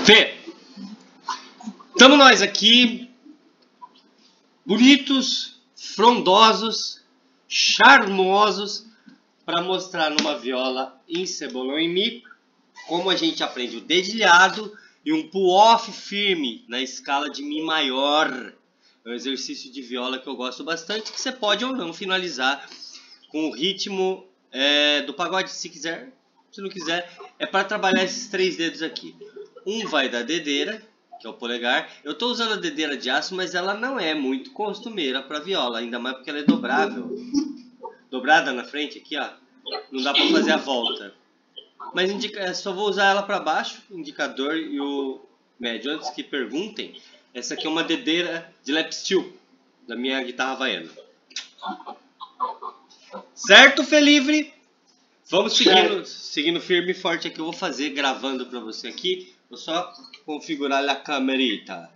Fê, estamos nós aqui, bonitos, frondosos, charmosos, para mostrar numa viola em cebolão em mi como a gente aprende o dedilhado e um pull-off firme na escala de mi maior. É um exercício de viola que eu gosto bastante, que você pode ou não finalizar com o ritmo do pagode, se quiser. Se não quiser, é para trabalhar esses três dedos aqui. Um vai da dedeira, que é o polegar. Eu estou usando a dedeira de aço, mas ela não é muito costumeira para viola, ainda mais porque ela é dobrável. Dobrada na frente aqui, ó. Não dá para fazer a volta. Mas só vou usar ela para baixo, indicador e o médio. Antes que perguntem, essa aqui é uma dedeira de lap steel, da minha guitarra havaiana. Certo, Fê Livre? Vamos seguindo firme e forte aqui. Eu vou fazer gravando para você aqui. Vou só configurar a camerita.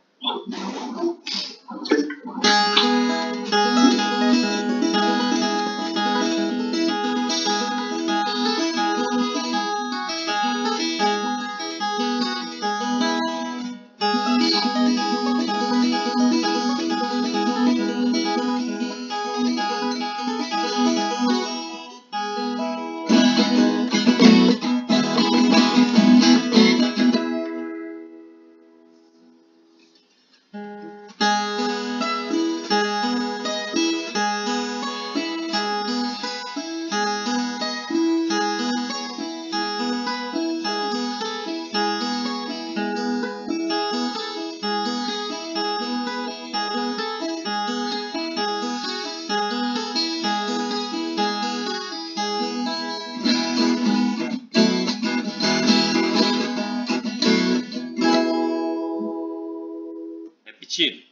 Repetindo.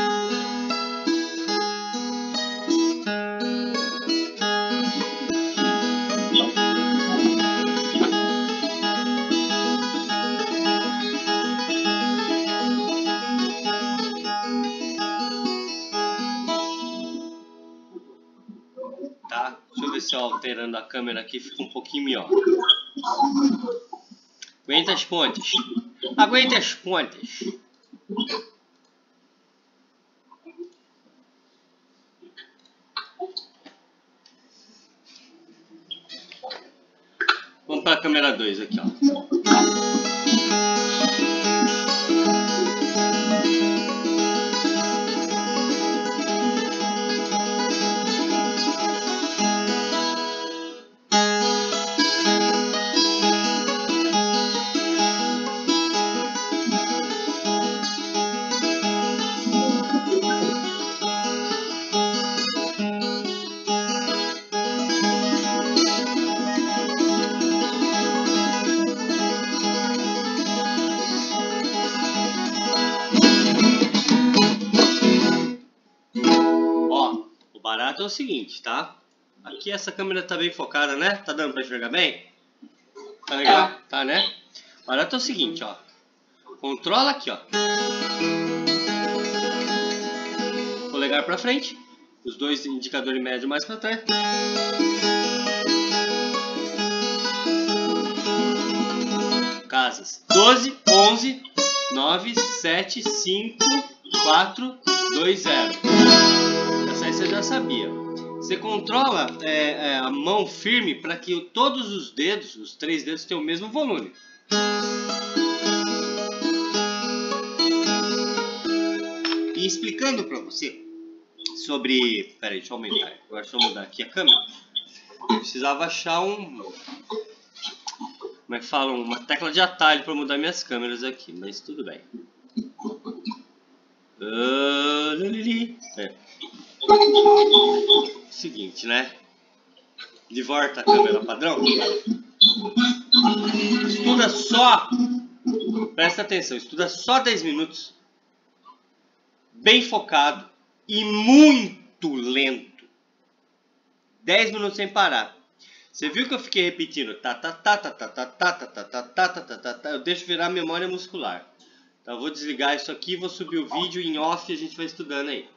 Tá? Deixa eu ver se eu alterando a câmera aqui fica um pouquinho melhor. Aguenta as pontas. Aguenta as pontas. Vamos para a câmera 2 aqui, ó. O barato é o seguinte, tá? Aqui essa câmera tá bem focada, né? Tá dando pra enxergar bem? Tá legal? Tá, né? O barato é o seguinte, ó. Controla aqui, ó. Polegar pra frente. Os dois indicadores médio mais pra trás. Casas. 12, 11, 9, 7, 5, 4, 2, 0. Essa aí você já sabia. Você controla a mão firme para que todos os dedos, os três dedos, tenham o mesmo volume. E explicando para você sobre... Peraí, deixa eu aumentar. Agora deixa eu mudar aqui a câmera. Eu precisava achar como é que fala? Uma tecla de atalho para mudar minhas câmeras aqui, mas tudo bem. Seguinte, né? De volta a câmera padrão. Estuda só, presta atenção, estuda só 10 minutos, bem focado e muito lento. 10 minutos sem parar. Você viu que eu fiquei repetindo tá, eu deixo virar memória muscular. Então eu vou desligar isso aqui, vou subir o vídeo em off e a gente vai estudando aí.